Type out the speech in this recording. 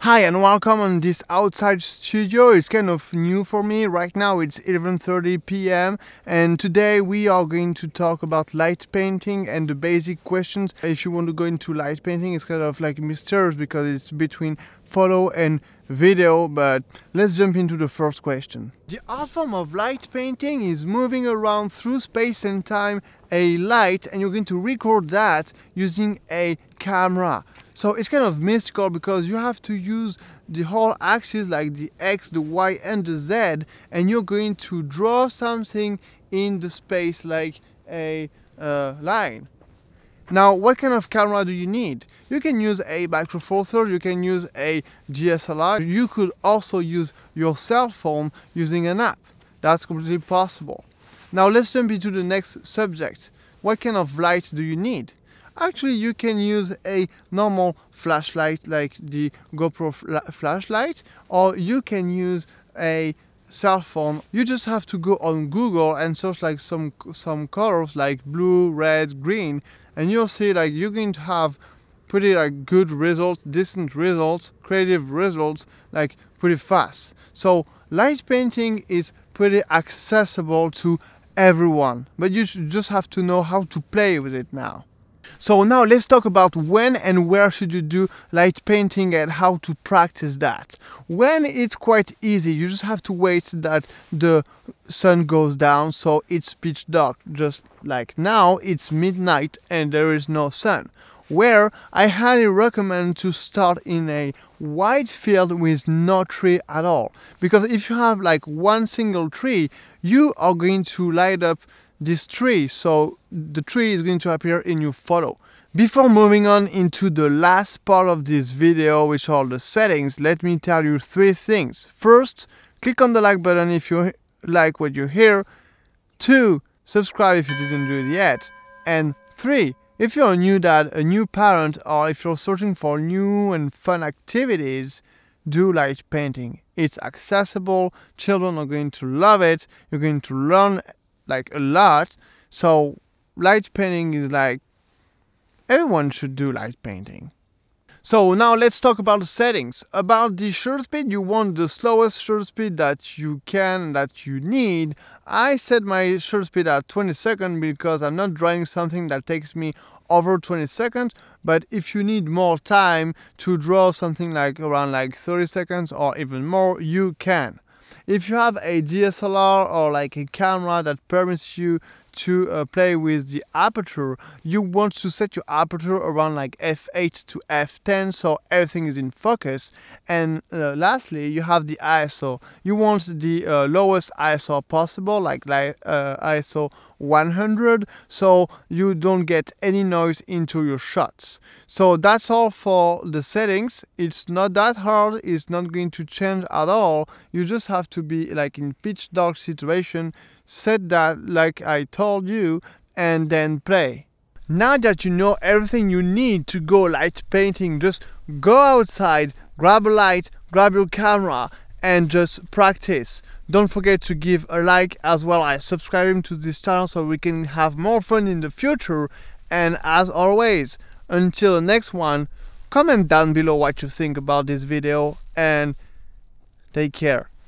Hi and welcome on this outside studio. It's kind of new for me. Right now it's 11:30 p.m. and today we are going to talk about light painting and the basic questions. If you want to go into light painting, it's kind of like mysterious because it's between photo and video, but let's jump into the first question. The art form of light painting is moving around through space and time a light, and you're going to record that using a camera. So it's kind of mystical because you have to use the whole axis like the X, the Y and the Z, and you're going to draw something in the space like a line. Now, what kind of camera do you need? You can use a Micro Four Thirds, you can use a DSLR, you could also use your cell phone using an app. That's completely possible. Now let's jump into the next subject. What kind of light do you need? Actually, you can use a normal flashlight like the GoPro flashlight, or you can use a cell phone. You just have to go on Google and search like some colors like blue, red, green, and you'll see like you're going to have pretty like good results, decent results, creative results, like pretty fast. So light painting is pretty accessible to everyone, but you should just have to know how to play with it now. So now let's talk about when and where should you do light painting and how to practice that. When it's quite easy, you just have to wait that the sun goes down so it's pitch dark. Just like now it's midnight and there is no sun. Where I highly recommend to start in a wide field with no tree at all. Because if you have like one single tree, you are going to light up this tree, so the tree is going to appear in your photo. Before moving on into the last part of this video, which are the settings, let me tell you three things. First, click on the like button if you like what you hear. 2, subscribe if you didn't do it yet. And 3, if you're a new dad, a new parent, or if you're searching for new and fun activities, do light painting. It's accessible, children are going to love it, you're going to learn like a lot. So light painting is like everyone should do light painting. So now let's talk about the settings. About the shutter speed, you want the slowest shutter speed that you can, that you need. I set my shutter speed at 20 seconds because I'm not drawing something that takes me over 20 seconds, but if you need more time to draw something like around like 30 seconds or even more, you can. If you have a DSLR or like a camera that permits you to play with the aperture, you want to set your aperture around like f8 to f10 so everything is in focus. And lastly, you have the ISO. You want the lowest ISO possible, like ISO 100, so you don't get any noise into your shots. So that's all for the settings. It's not that hard, it's not going to change at all. You just have to be like in pitch dark situation, set that like I told you, and then play. Now that you know everything you need to go light painting, just go outside, grab a light, grab your camera, and just practice. Don't forget to give a like as well as subscribing to this channel so we can have more fun in the future. And as always, until the next one, comment down below what you think about this video and take care.